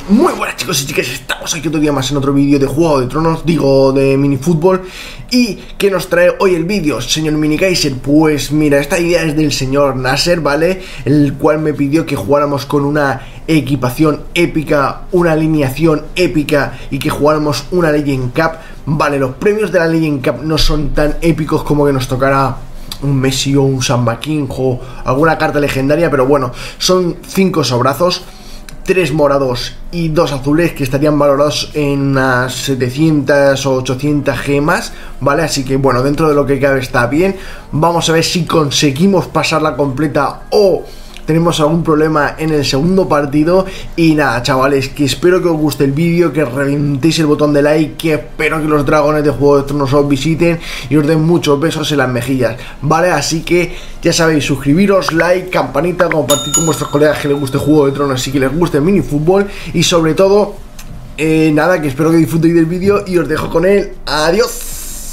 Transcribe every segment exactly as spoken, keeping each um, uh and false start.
Muy buenas chicos y chicas, estamos aquí otro día más en otro vídeo de Juego de Tronos, digo de minifútbol. ¿Y qué nos trae hoy el vídeo, señor Minikaiser? Pues mira, esta idea es del señor Nasser, ¿vale? El cual me pidió que jugáramos con una equipación épica, una alineación épica y que jugáramos una Legend Cup. Vale, los premios de la Legend Cup no son tan épicos como que nos tocará un Messi o un Samba King o alguna carta legendaria, pero bueno, son cinco sobrazos, tres morados y dos azules que estarían valorados en unas setecientas o ochocientas gemas, ¿vale? Así que bueno, dentro de lo que cabe está bien. Vamos a ver si conseguimos pasarla completa o tenemos algún problema en el segundo partido. Y nada, chavales, que espero que os guste el vídeo, que reventéis el botón de like, que espero que los dragones de Juego de Tronos os visiten y os den muchos besos en las mejillas, ¿vale? Así que ya sabéis, suscribiros, like, campanita, compartir con vuestros colegas que les guste Juego de Tronos y que les guste el minifútbol. Y sobre todo, eh, nada, que espero que disfrutéis del vídeo y os dejo con él. Adiós.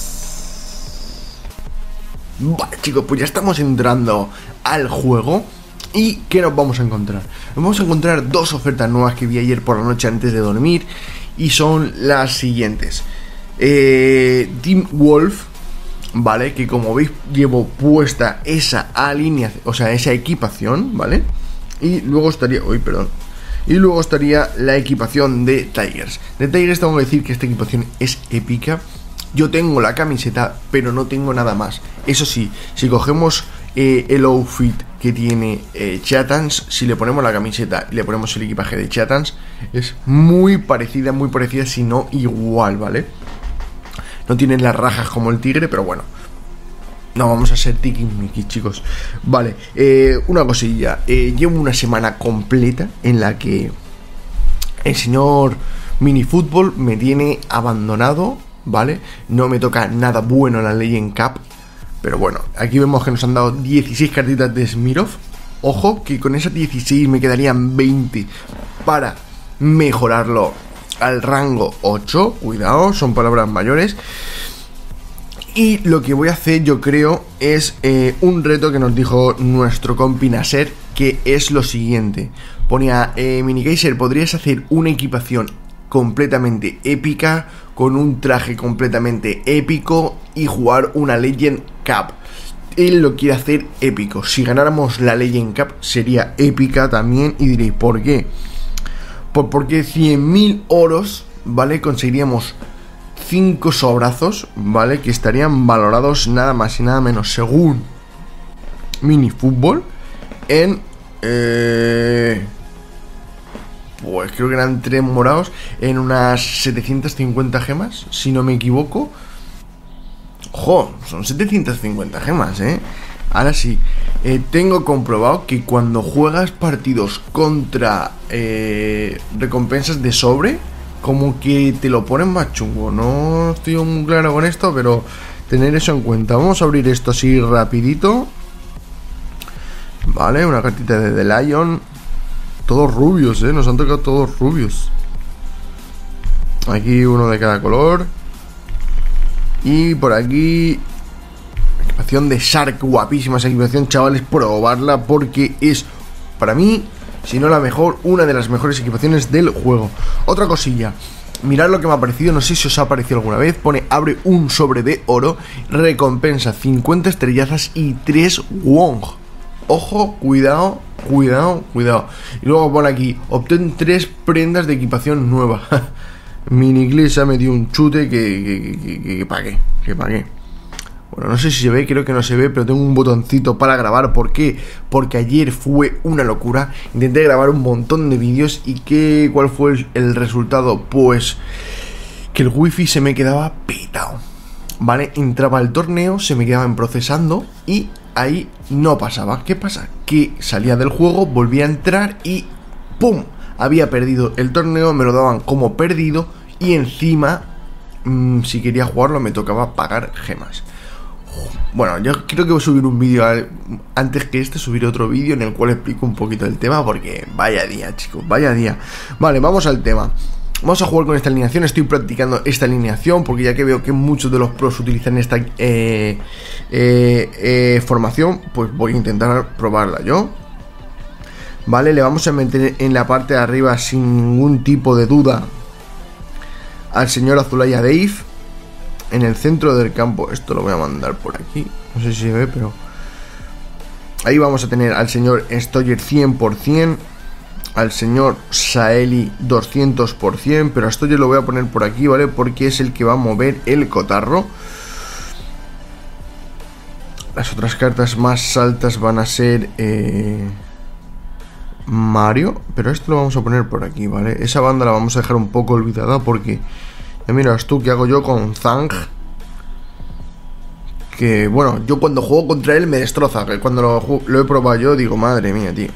Vale chicos, pues ya estamos entrando al juego. ¿Y qué nos vamos a encontrar? Nos vamos a encontrar dos ofertas nuevas que vi ayer por la noche antes de dormir. Y son las siguientes. eh, Team Wolf, ¿vale? Que como veis llevo puesta esa alineación, o sea, esa equipación, ¿vale? Y luego estaría... Uy, perdón. Y luego estaría la equipación de Tigers. De Tigers tengo que decir que esta equipación es épica. Yo tengo la camiseta, pero no tengo nada más. Eso sí, si cogemos eh, el outfit que tiene eh, Chatans, si le ponemos la camiseta y le ponemos el equipaje de Chatans, es muy parecida, muy parecida, si no igual, ¿vale? No tienen las rajas como el tigre, pero bueno, no vamos a ser tiki-miki, chicos. Vale, eh, una cosilla. eh, Llevo una semana completa en la que el señor Minifútbol me tiene abandonado, ¿vale? No me toca nada bueno en la Legend Cup. Pero bueno, aquí vemos que nos han dado dieciséis cartitas de Smirov. Ojo, que con esas dieciséis me quedarían veinte para mejorarlo al rango ocho. Cuidado, son palabras mayores. Y lo que voy a hacer, yo creo, es eh, un reto que nos dijo nuestro compi Nasser, que es lo siguiente. Ponía, eh, Minikaiser, ¿podrías hacer una equipación completamente épica, con un traje completamente épico y jugar una Legend Cup? Él lo quiere hacer épico. Si ganáramos la Legend Cup sería épica también. Y diréis, ¿por qué? Pues porque cien mil oros, ¿vale? Conseguiríamos cinco sobrazos, ¿vale? Que estarían valorados nada más y nada menos, según Minifútbol, en... Eh... Pues creo que eran tres morados en unas setecientas cincuenta gemas, si no me equivoco. Ojo, son setecientas cincuenta gemas, ¿eh? Ahora sí, eh, tengo comprobado que cuando juegas partidos contra eh, recompensas de sobre, como que te lo ponen más chungo. No estoy muy claro con esto, pero tener eso en cuenta. Vamos a abrir esto así rapidito. Vale, una cartita de The Lion. Todos rubios, eh, nos han tocado todos rubios. Aquí uno de cada color. Y por aquí equipación de Shark, guapísima esa equipación, chavales, probarla porque es, para mí, si no la mejor, una de las mejores equipaciones del juego. Otra cosilla, mirad lo que me ha parecido, no sé si os ha parecido alguna vez. Pone, abre un sobre de oro, recompensa cincuenta estrellazas y tres Wong. Ojo, cuidado, cuidado, cuidado. Y luego pone aquí, obtén tres prendas de equipación nueva. Miniglisa me dio un chute que, que, que, que, que pagué, que pagué. Bueno, no sé si se ve, creo que no se ve, pero tengo un botoncito para grabar. ¿Por qué? Porque ayer fue una locura. Intenté grabar un montón de vídeos. ¿Y qué, cuál fue el, el resultado? Pues que el wifi se me quedaba petado, ¿vale? Entraba al torneo, se me quedaban procesando y ahí no pasaba. ¿Qué pasa? Que salía del juego, volvía a entrar y ¡pum! Había perdido el torneo, me lo daban como perdido y encima, mmm, si quería jugarlo, me tocaba pagar gemas. Bueno, yo creo que voy a subir un vídeo antes que este, subiré otro vídeo en el cual explico un poquito el tema, porque vaya día, chicos, vaya día. Vale, vamos al tema. Vamos a jugar con esta alineación. Estoy practicando esta alineación porque ya que veo que muchos de los pros utilizan esta eh, eh, eh, formación, pues voy a intentar probarla yo. Vale, le vamos a meter en la parte de arriba sin ningún tipo de duda al señor Azulaya Dave. En el centro del campo, esto lo voy a mandar por aquí, no sé si se ve, pero ahí vamos a tener al señor Stoyer cien por cien, al señor Saeli doscientos por cien, pero a Stoyer lo voy a poner por aquí, ¿vale? Porque es el que va a mover el cotarro. Las otras cartas más altas van a ser eh, Mario, pero esto lo vamos a poner por aquí, ¿vale? Esa banda la vamos a dejar un poco olvidada porque ya miras tú qué hago yo con Zang. Que bueno, yo cuando juego contra él me destroza, que cuando lo, lo he probado yo digo, madre mía, tío.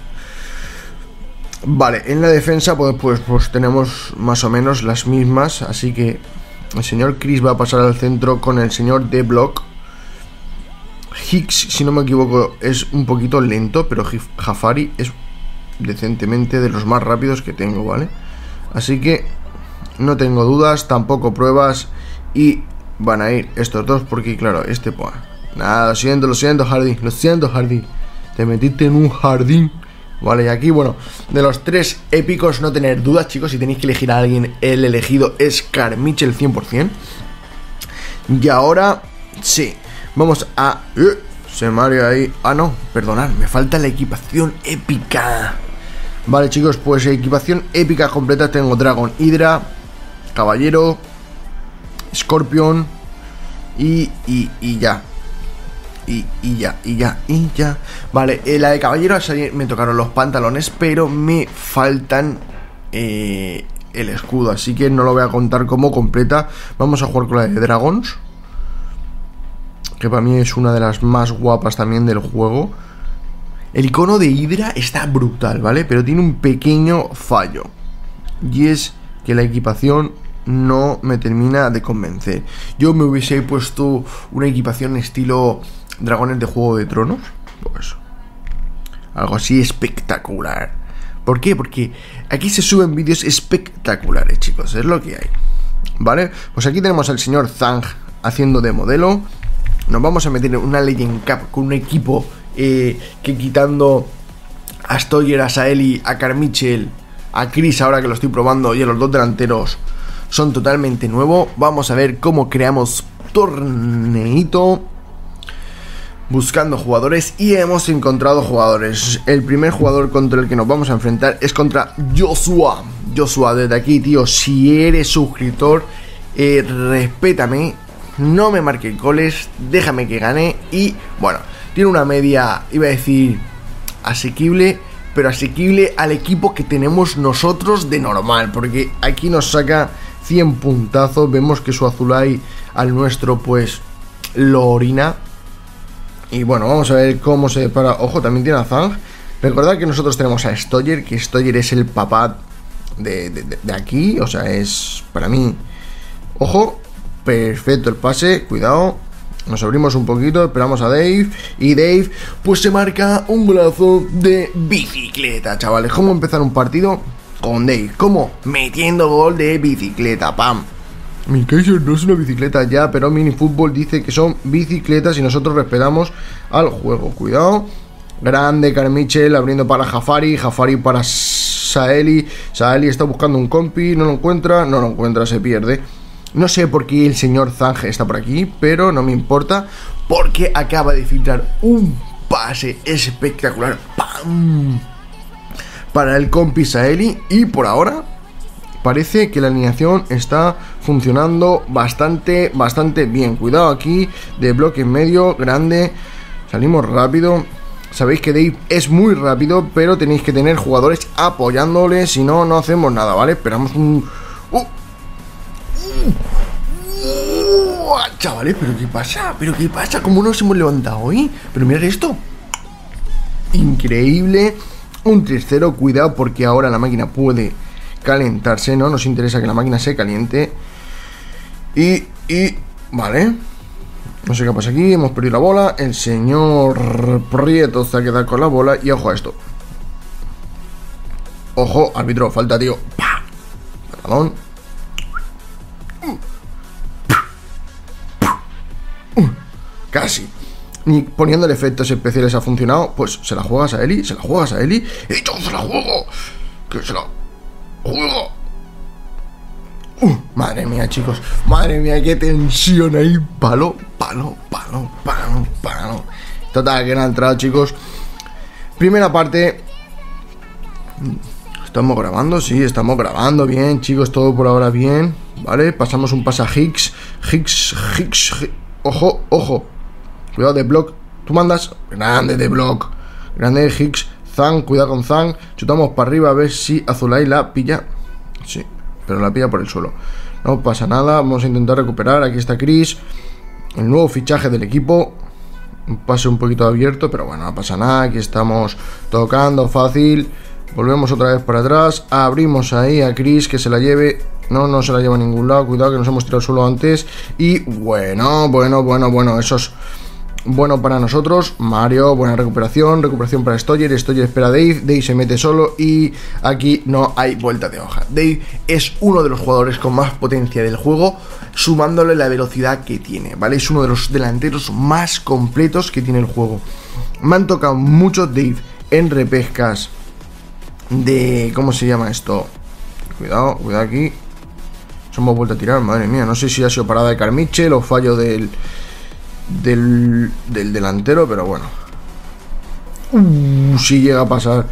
Vale, en la defensa pues, pues, pues tenemos más o menos las mismas, así que el señor Chris va a pasar al centro con el señor D-Block. Hicks, si no me equivoco, es un poquito lento, pero Jafari es decentemente de los más rápidos que tengo, ¿vale? Así que no tengo dudas, tampoco pruebas, y van a ir estos dos porque, claro, este, pues, nada, lo siento, lo siento, Hardy, lo siento, Hardy, te metiste en un jardín, ¿vale? Y aquí, bueno, de los tres épicos, no tener dudas, chicos, si tenéis que elegir a alguien, el elegido es Carmichael cien por cien. Y ahora, sí, vamos a... Uh, se Mario ahí... Ah, no, perdonad, me falta la equipación épica. Vale, chicos, pues equipación épica completa. Tengo Dragon, Hydra, Caballero, Scorpion y, y, y ya. Y, y ya, y ya, y ya. Vale, eh, la de Caballero me tocaron los pantalones, pero me faltan eh, el escudo, así que no lo voy a contar como completa. Vamos a jugar con la de Dragons, que para mí es una de las más guapas también del juego. El icono de Hydra está brutal, ¿vale? Pero tiene un pequeño fallo, y es que la equipación no me termina de convencer. Yo me hubiese puesto una equipación estilo Dragones de Juego de Tronos, pues algo así espectacular. ¿Por qué? Porque aquí se suben vídeos espectaculares, chicos, es lo que hay, ¿vale? Pues aquí tenemos al señor Zang haciendo de modelo. Nos vamos a meter en una Legend Cup con un equipo eh, que, quitando a Stoyer, a Saeli, a Carmichael, a Chris, ahora que lo estoy probando, y a los dos delanteros, son totalmente nuevos. Vamos a ver cómo creamos torneito buscando jugadores, y hemos encontrado jugadores. El primer jugador contra el que nos vamos a enfrentar es contra Joshua. Joshua, desde aquí, tío, si eres suscriptor, eh, respétame, no me marques goles, déjame que gane. Y bueno, tiene una media, iba a decir asequible, pero asequible al equipo que tenemos nosotros de normal, porque aquí nos saca cien puntazos. Vemos que su Azulay al nuestro pues lo orina. Y bueno, vamos a ver cómo se para. Ojo, también tiene a Zang. Recordad que nosotros tenemos a Stoyer, que Stoyer es el papá de, de, de aquí, o sea, es para mí. Ojo, perfecto el pase, cuidado. Nos abrimos un poquito, esperamos a Dave. Y Dave pues se marca un golazo de bicicleta, chavales. ¿Cómo empezar un partido con Dave? ¿Cómo? Metiendo gol de bicicleta, pam. Mi Kaiser no es una bicicleta ya, pero Minifútbol dice que son bicicletas y nosotros respetamos al juego. Cuidado. Grande Carmichael abriendo para Jafari. Jafari para Saeli. Saeli está buscando un compi, no lo encuentra. No lo encuentra, se pierde. No sé por qué el señor Zang está por aquí, pero no me importa, porque acaba de filtrar un pase espectacular, ¡pam!, para el compi Saeli. Y por ahora parece que la alineación está funcionando bastante, bastante bien. Cuidado aquí, de bloque en medio, grande. Salimos rápido. Sabéis que Dave es muy rápido, pero tenéis que tener jugadores apoyándole, si no, no hacemos nada, ¿vale? Esperamos un... ¡Uh! ¡Uh! Chavales, ¿pero qué pasa? ¿Pero qué pasa? ¿Cómo nos hemos levantado hoy? Pero mirad esto. Increíble. Un tres cero, cuidado porque ahora la máquina puede calentarse, ¿no? Nos interesa que la máquina se caliente. Y, y, vale. No sé qué pasa aquí, hemos perdido la bola. El señor Prieto se ha quedado con la bola. Y ojo a esto. Ojo, árbitro, falta, tío. ¡Pah! Perdón. Casi. ni poniéndole efectos especiales ha funcionado, pues se la juegas a Ellie, se la juegas a Ellie. He dicho que se la juego, que se la juego. Uh, madre mía, chicos, madre mía, qué tensión ahí. Palo, palo, palo, palo, palo. Total, que no ha entrado, chicos. Primera parte. Estamos grabando, sí, estamos grabando bien, chicos, todo por ahora bien. Vale, pasamos un pase a Higgs. Higgs, Higgs, Higgs. Ojo, ojo. Cuidado de block. Tú mandas. Grande de block. Grande de Higgs. Zang, cuidado con Zang. Chutamos para arriba a ver si Azulay la pilla. Sí, pero la pilla por el suelo. No pasa nada, vamos a intentar recuperar. Aquí está Chris, el nuevo fichaje del equipo. Un pase un poquito abierto, pero bueno, no pasa nada. Aquí estamos tocando fácil. Volvemos otra vez para atrás. Abrimos ahí a Chris, que se la lleve. No, no se la lleva a ningún lado. Cuidado que nos hemos tirado al suelo antes. Y bueno, bueno, bueno, bueno. Eso es bueno para nosotros. Mario, buena recuperación. Recuperación para Stoyer. Stoyer espera a Dave. Dave se mete solo. Y aquí no hay vuelta de hoja. Dave es uno de los jugadores con más potencia del juego, sumándole la velocidad que tiene, ¿vale? Es uno de los delanteros más completos que tiene el juego. Me han tocado mucho Dave en repescas de... ¿Cómo se llama esto? Cuidado, cuidado aquí. Nos hemos vuelto a tirar, madre mía. No sé si ha sido parada de Carmichael o fallo del... Del, del delantero, pero bueno. Uh, si llega a pasar.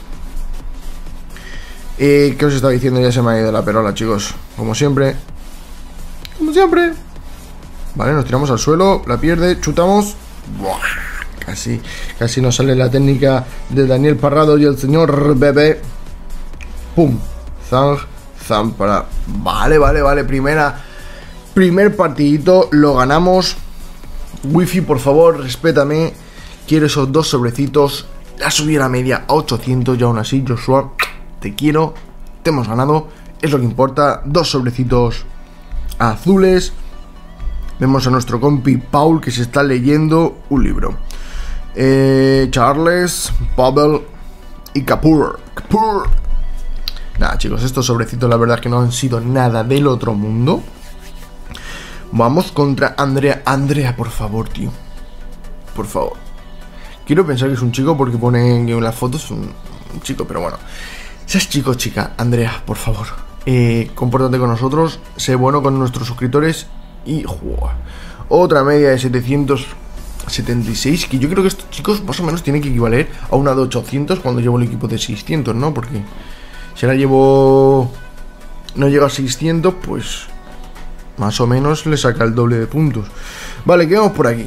eh, ¿Qué os estaba diciendo? Ya se me ha ido la perola, chicos. Como siempre. Como siempre. Vale, nos tiramos al suelo. La pierde, chutamos. Buah, casi, casi nos sale la técnica de Daniel Parrado y el señor Bebé. Pum. Zang, Zang para... Vale, vale, vale. Primera Primer partidito, lo ganamos. Wifi, por favor, respétame. Quiero esos dos sobrecitos. La subí a la media a ochocientos y aún así, Joshua, te quiero. Te hemos ganado, es lo que importa. Dos sobrecitos azules. Vemos a nuestro compi Paul, que se está leyendo un libro. eh, Charles, Pavel y Kapoor. Kapoor. Nada, chicos, estos sobrecitos la verdad es que no han sido nada del otro mundo. Vamos contra Andrea. Andrea, por favor, tío. Por favor. Quiero pensar que es un chico porque pone en las fotos un, un chico, pero bueno. Seas chico o chica, Andrea, por favor. Eh, compórtate con nosotros. Sé bueno con nuestros suscriptores. Y ¡juá! Otra media de setecientos setenta y seis. Que yo creo que estos chicos más o menos tienen que equivaler a una de ochocientos cuando llevo el equipo de seiscientos, ¿no? Porque si ahora llevo... no llega a seiscientos, pues... más o menos le saca el doble de puntos. Vale, ¿qué vamos por aquí?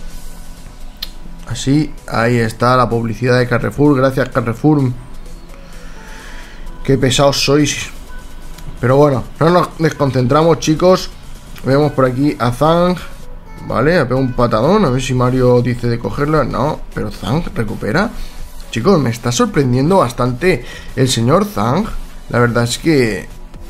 Así, ahí está la publicidad de Carrefour. Gracias, Carrefour. Qué pesados sois. Pero bueno, no nos desconcentramos, chicos. Vemos por aquí a Zang. Vale, ha pegado un patadón. A ver si Mario dice de cogerla. No, pero Zang recupera. Chicos, me está sorprendiendo bastante el señor Zang. La verdad es que...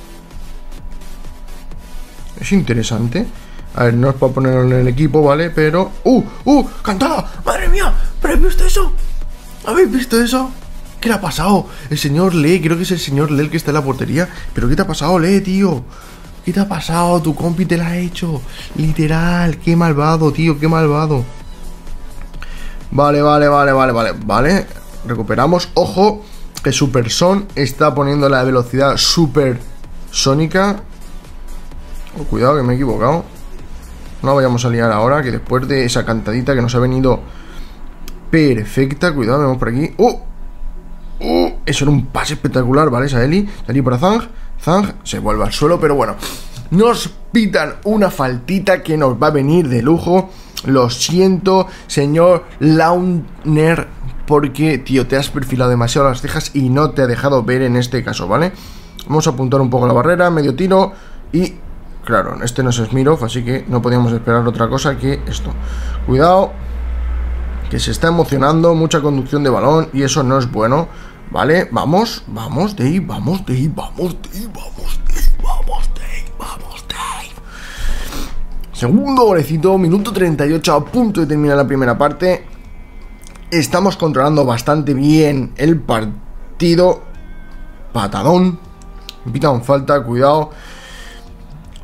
es interesante. A ver, no es para ponerlo en el equipo, ¿vale? Pero... ¡Uh! ¡Uh! ¡Cantada! ¡Madre mía! ¿Pero habéis visto eso? ¿Habéis visto eso? ¿Qué le ha pasado? El señor Lee, creo que es el señor Lee el que está en la portería. ¿Pero qué te ha pasado, Lee, tío? ¿Qué te ha pasado? Tu compi te la ha hecho. Literal, qué malvado, tío, qué malvado. Vale, vale, vale, vale, vale. Vale, recuperamos. Ojo, que Super Son está poniendo la velocidad super sónica. Oh, cuidado que me he equivocado. No vayamos a liar ahora, que después de esa cantadita que nos ha venido perfecta. Cuidado, vemos por aquí. ¡Uh! ¡Uh! Eso era un pase espectacular, ¿vale? Esa Eli. Eli para Zang. Zang se vuelve al suelo, pero bueno. Nos pitan una faltita que nos va a venir de lujo. Lo siento, señor Launer, porque, tío, te has perfilado demasiado las cejas y no te ha dejado ver en este caso, ¿vale? Vamos a apuntar un poco la barrera, medio tiro y... claro, este no es Smirov, así que no podíamos esperar otra cosa que esto. Cuidado, que se está emocionando, mucha conducción de balón y eso no es bueno. Vale, vamos, vamos, Dave, vamos, Dave, vamos, Dave, vamos, Dave, vamos, Dave, vamos, Dave. Segundo golecito, minuto treinta y ocho, a punto de terminar la primera parte. Estamos controlando bastante bien el partido. Patadón. Me pitan falta, cuidado.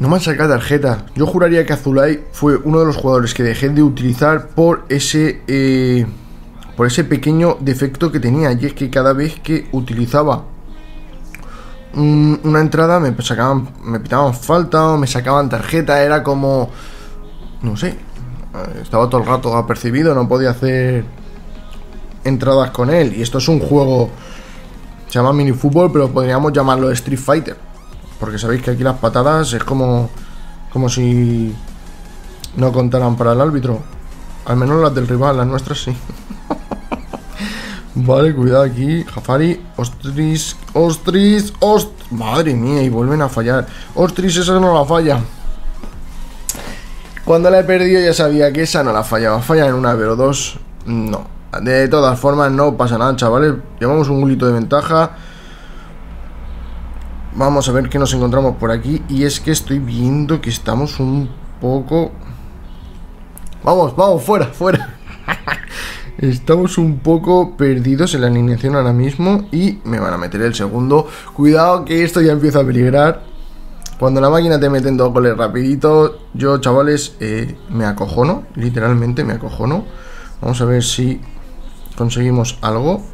No me han sacado tarjeta. Yo juraría que Azulay fue uno de los jugadores que dejé de utilizar por ese eh, por ese pequeño defecto que tenía. Y es que cada vez que utilizaba un, una entrada me sacaban, me pitaban falta o me sacaban tarjeta. Era como, no sé, estaba todo el rato apercibido, no podía hacer entradas con él. Y esto es un juego, se llama minifútbol, pero podríamos llamarlo Street Fighter. Porque sabéis que aquí las patadas es como como si no contaran para el árbitro. Al menos las del rival, las nuestras sí. Vale, cuidado aquí. Jafari, Ostris, Ostris, Ost... Madre mía, y vuelven a fallar. Ostris, esa no la falla. Cuando la he perdido ya sabía que esa no la fallaba. Falla en una, pero dos no. De todas formas no pasa nada, chavales. Llevamos un golito de ventaja. Vamos a ver qué nos encontramos por aquí. Y es que estoy viendo que estamos un poco... Vamos, vamos, fuera, fuera. Estamos un poco perdidos en la alineación ahora mismo. Y me van a meter el segundo. Cuidado que esto ya empieza a peligrar. Cuando la máquina te mete en dos goles rapidito, yo, chavales, eh, me acojono. Literalmente me acojono. Vamos a ver si conseguimos algo.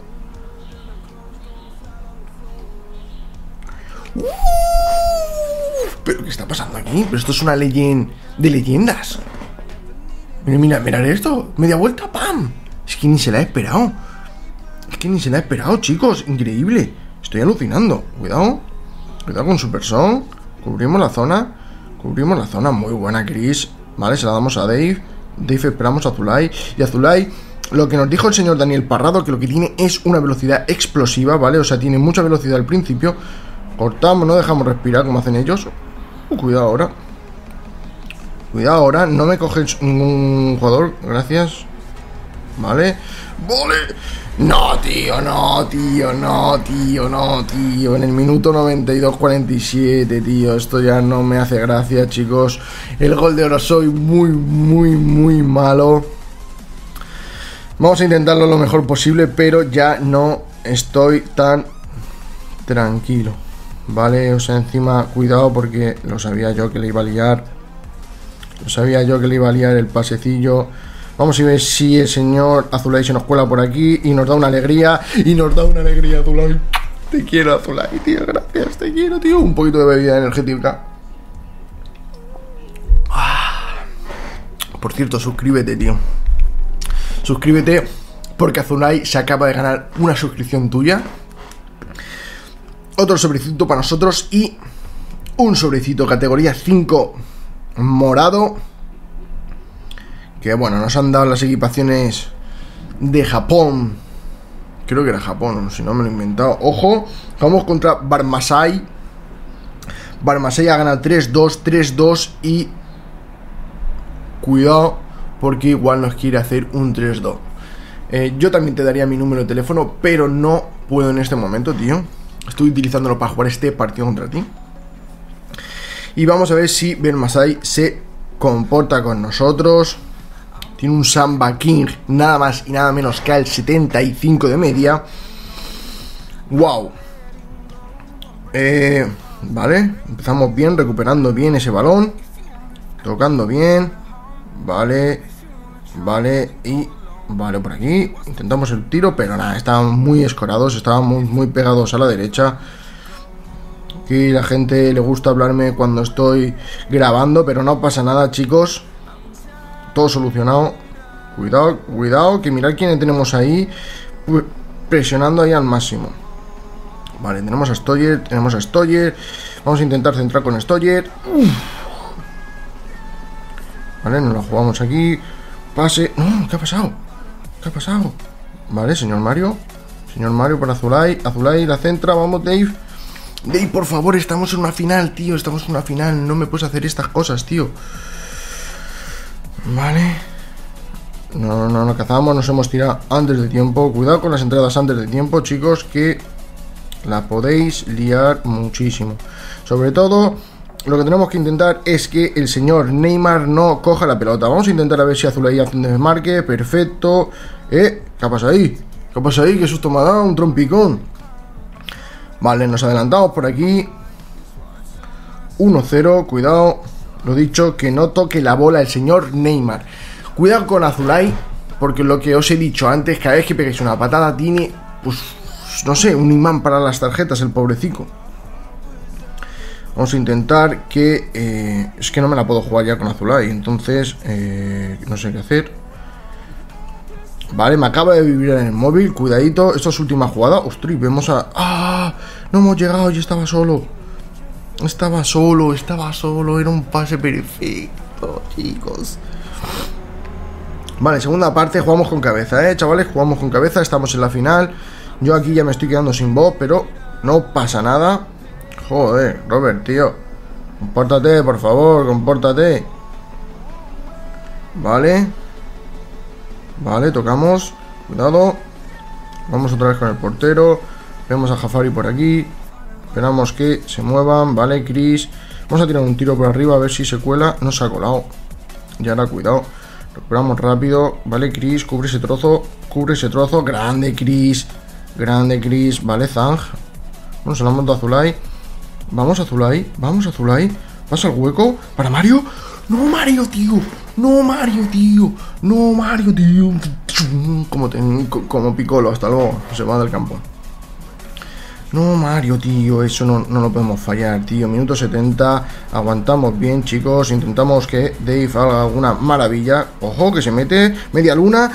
¿Pero qué está pasando aquí? Pero esto es una leyenda de leyendas. Mira, mira, mirad esto. Media vuelta, ¡pam! Es que ni se la he esperado. Es que ni se la he esperado, chicos. Increíble. Estoy alucinando. Cuidado. Cuidado con Super Son. Cubrimos la zona. Cubrimos la zona. Muy buena, Chris. Vale, se la damos a Dave. Dave esperamos a Azulay. Y Azulay, lo que nos dijo el señor Daniel Parrado, que lo que tiene es una velocidad explosiva, ¿vale? O sea, tiene mucha velocidad al principio. Cortamos, no dejamos respirar como hacen ellos. Uh, cuidado ahora. Cuidado ahora. No me coges ningún jugador. Gracias. Vale. ¡Vale! No, tío, no, tío, no, tío, no, tío. En el minuto noventa y dos cuarenta y siete, tío. Esto ya no me hace gracia, chicos. El gol de oro, soy muy, muy, muy malo. Vamos a intentarlo lo mejor posible, pero ya no estoy tan tranquilo. Vale, o sea, encima, cuidado porque lo sabía yo que le iba a liar. Lo sabía yo que le iba a liar el pasecillo. Vamos a ver si el señor Azulay se nos cuela por aquí y nos da una alegría. Y nos da una alegría, Azulay. Te quiero, Azulay, tío, gracias, te quiero, tío. Un poquito de bebida energética. Ah. Por cierto, suscríbete, tío. Suscríbete porque Azulay se acaba de ganar una suscripción tuya. Otro sobrecito para nosotros y un sobrecito categoría cinco morado. Que bueno, nos han dado las equipaciones de Japón. Creo que era Japón, si no me lo he inventado. Ojo, vamos contra Barmasai. Barmasai ha ganado tres dos, tres dos y... Cuidado, porque igual nos quiere hacer un tres dos. eh, Yo también te daría mi número de teléfono, pero no puedo en este momento, tío. Estoy utilizándolo para jugar este partido contra ti. Y vamos a ver si Barmasai se comporta con nosotros. Tiene un Samba King, nada más y nada menos que al setenta y cinco de media. Wow. eh, Vale, empezamos bien, recuperando bien ese balón. Tocando bien. Vale. Vale, y... Vale, por aquí intentamos el tiro, pero nada, estaban muy escorados, estaban muy, muy pegados a la derecha. Aquí la gente le gusta hablarme cuando estoy grabando, pero no pasa nada, chicos. Todo solucionado. Cuidado, cuidado, que mirad quién tenemos ahí, presionando ahí al máximo. Vale, tenemos a Stoyer, tenemos a Stoyer. Vamos a intentar centrar con Stoyer. Uf. Vale, nos la jugamos aquí. Pase. No, ¿qué ha pasado? ¿Qué ha pasado? Vale, señor Mario. Señor Mario para Azulay. Azulay la centra, vamos, Dave. Dave, por favor, estamos en una final, tío. Estamos en una final. No me puedes hacer estas cosas, tío. Vale. No, no, no cazamos. Nos hemos tirado antes de tiempo. Cuidado con las entradas antes de tiempo, chicos, que la podéis liar muchísimo. Sobre todo, lo que tenemos que intentar es que el señor Neymar no coja la pelota. Vamos a intentar a ver si Azulay hace un desmarque. Perfecto. Eh, ¿qué pasa ahí? ¿Qué pasa ahí? ¿Qué susto me ha dado? Un trompicón. Vale, nos adelantamos por aquí. uno cero, cuidado. Lo dicho, que no toque la bola el señor Neymar. Cuidado con Azulay, porque lo que os he dicho antes, cada vez que peguéis una patada tiene, pues, no sé, un imán para las tarjetas, el pobrecito. Vamos a intentar que... Eh, es que no me la puedo jugar ya con Azulay, entonces eh, no sé qué hacer. Vale, me acaba de vivir en el móvil, cuidadito. Esto es última jugada. Ostras, vemos a... ¡Ah! No hemos llegado, yo estaba solo. Estaba solo, estaba solo. Era un pase perfecto, chicos. Vale, segunda parte, jugamos con cabeza, eh, chavales. Jugamos con cabeza, estamos en la final. Yo aquí ya me estoy quedando sin voz, pero no pasa nada. Joder, Robert, tío, compórtate, por favor, compórtate. Vale. Vale, tocamos. Cuidado. Vamos otra vez con el portero. Vemos a Jafari por aquí. Esperamos que se muevan. Vale, Chris. Vamos a tirar un tiro por arriba a ver si se cuela. No se ha colado. Y ahora, cuidado. Recuperamos rápido. Vale, Chris, cubre ese trozo. Cubre ese trozo. Grande, Chris. Grande, Chris. Vale, Zang. Bueno, se lo han montado a Azulay. Vamos a Azulay. Vamos a Azulay. Pasa el hueco. Para Mario. No, Mario, tío. No, Mario, tío. No, Mario, tío. Como, ten, como Piccolo. Hasta luego. Se va del campo. No, Mario, tío. Eso no, no lo podemos fallar, tío. Minuto setenta. Aguantamos bien, chicos. Intentamos que Dave haga alguna maravilla. Ojo, que se mete. Media luna.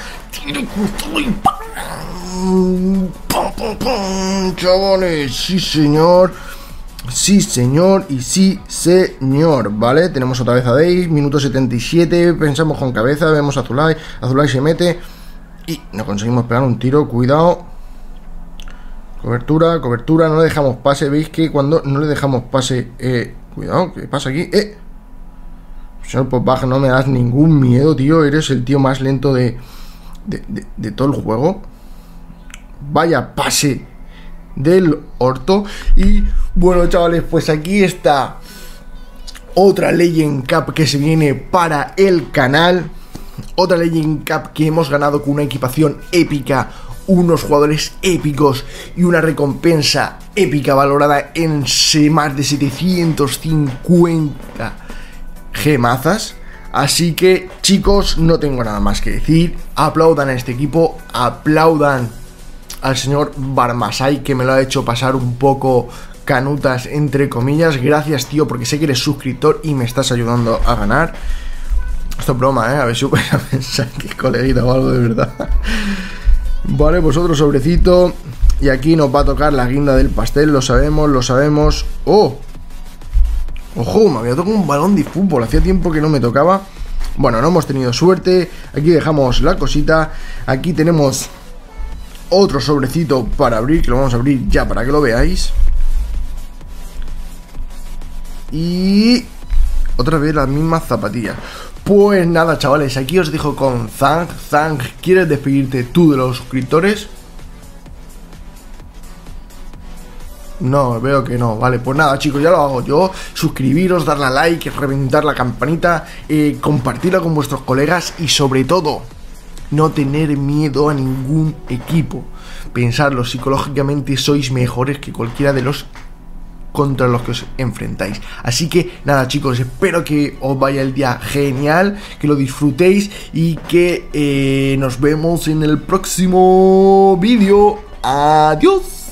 Chavales. Sí, señor. Sí, señor, y sí, señor. Vale, tenemos otra vez a Dave. Minuto setenta y siete, pensamos con cabeza. Vemos a Azulay, Azulay se mete y no conseguimos pegar un tiro. Cuidado. Cobertura, cobertura, no le dejamos pase. Veis que cuando no le dejamos pase eh, cuidado, ¿qué pasa aquí? Eh Señor Popbaja, no me das ningún miedo, tío. Eres el tío más lento de, de, de, de todo el juego. Vaya pase del orto. Y bueno, chavales, pues aquí está otra Legend Cup que se viene para el canal. Otra Legend Cup que hemos ganado con una equipación épica, unos jugadores épicos y una recompensa épica valorada en más de setecientos cincuenta gemazas. Así que, chicos, no tengo nada más que decir. Aplaudan a este equipo, aplaudan al señor Barmasai, que me lo ha hecho pasar un poco canutas, entre comillas. Gracias, tío, porque sé que eres suscriptor y me estás ayudando a ganar. Esto es broma, eh, a ver si vais a pensar que es coleguita o algo de verdad. Vale, pues otro sobrecito. Y aquí nos va a tocar la guinda del pastel, lo sabemos, lo sabemos. ¡Oh! ¡Ojo! Me había tocado un balón de fútbol, hacía tiempo que no me tocaba. Bueno, no hemos tenido suerte. Aquí dejamos la cosita. Aquí tenemos otro sobrecito para abrir, que lo vamos a abrir ya para que lo veáis. Y otra vez las mismas zapatillas. Pues nada, chavales, aquí os dejo con Zang. Zang, ¿quieres despedirte tú de los suscriptores? No, veo que no. Vale, pues nada, chicos, ya lo hago yo. Suscribiros, darle a like, reventar la campanita, eh, compartirla con vuestros colegas y sobre todo, no tener miedo a ningún equipo. Pensarlo, psicológicamente sois mejores que cualquiera de los contra los que os enfrentáis. Así que nada, chicos, espero que os vaya el día genial, que lo disfrutéis y que eh, nos vemos en el próximo vídeo. Adiós.